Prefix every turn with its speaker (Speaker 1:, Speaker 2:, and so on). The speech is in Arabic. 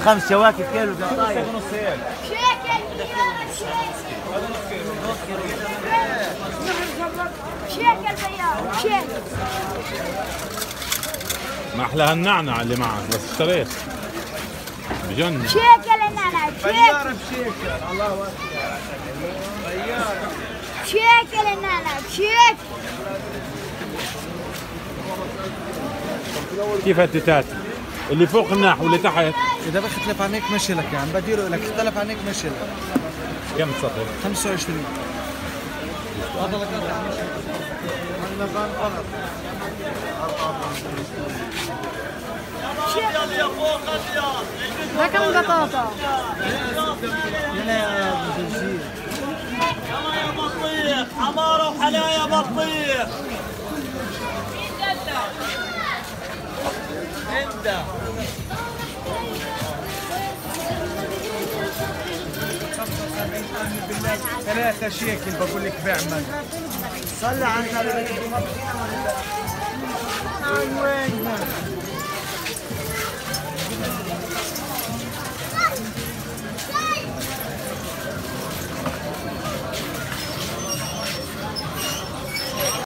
Speaker 1: 5 شواكب كيلو قطايف.
Speaker 2: شيكل بياض شيكل.
Speaker 3: ما احلى هالنعنع اللي معك بس اشتريت بجنن.
Speaker 2: شيكل النعنع
Speaker 1: طيارة بشيكل. الله اكبر. طيارة.
Speaker 2: شيكل النعنع شيكل.
Speaker 3: كيف التتات اللي فوق الناح واللي تحت؟
Speaker 1: اذا بختلف عنك مشي لك يعني بديره لك اختلف عنك مشي لك.
Speaker 3: كم سطر؟
Speaker 1: 25. هذا لك
Speaker 2: رقم بطاطا.
Speaker 1: يلا يا بزنجير.
Speaker 4: يلا يا بطيخ حمارة وحلايا بطيخ. انت
Speaker 1: 3 شيكل بقول لك بعمل. صلي على النبي. وين